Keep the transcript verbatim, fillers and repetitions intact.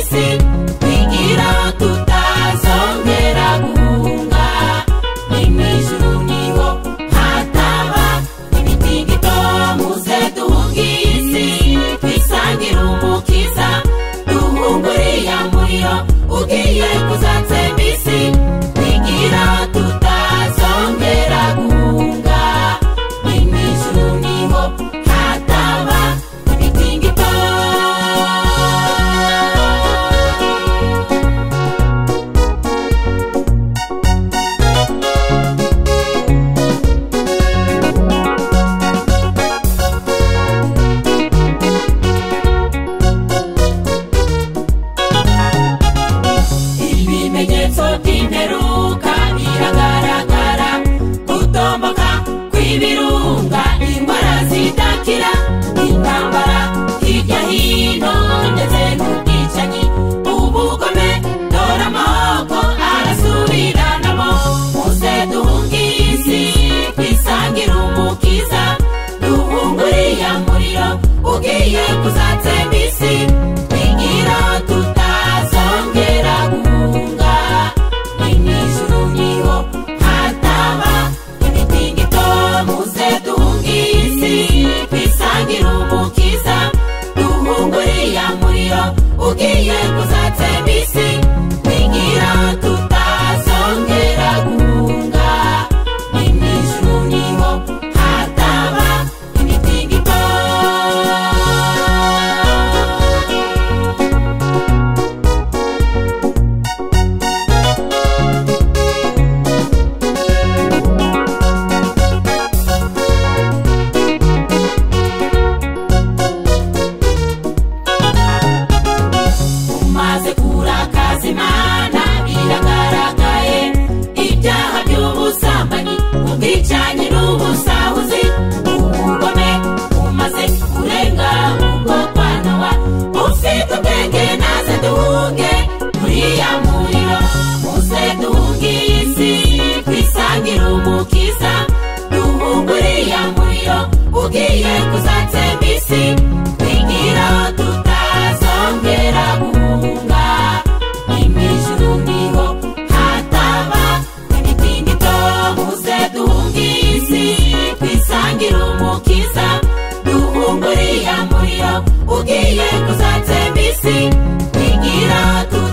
isi twigira tutazongera guhunga n'imijuru niho hataba imitingito muze duhunge isi twisangira umukiza duhunguriya muriro ugiye kuzatsemba isi twigira tutazongera guhunga n'imijuru niho hataba imitingito. Ibimenyetso by'imperuka biragaragara, gutomboka kw'ibirunga, indwara zidakira, intambara hirya hino ndetse n'ubwicanyi, ubugome dore amoko arasubiranamo. Muze duhunge isi twisangire umukiza duhunguriya muriro ugiye kuzatsemba isi twigira tutazongera guhunga n'imijuru niho hataba imitingito. Muze duhunge isi twisangire umukiza duhunguriya muriro ugiye kuzatsemba isi twigira tutazongera guhunga n'imijuru niho hataba imitingito. Umaze kurakaza Imana biragaragaye, ibyaha by'ubusambanyi, ubwicanyi n'ubusahuzi, ubugome umaze kurenga ubwo kwa Nowa. Ufite ubwenge naze duhunge muriya muriro. Muze duhunge isi twisangire umukiza duhunguriya muriro ugiye kuzatsemba isi twigira tutazongera guhunga n'imijuru niho hataba imitingito. Muze duhunge isi twisangire umukiza duhunguriya muriro ugiye kuzatsemba isi twigira tutazongera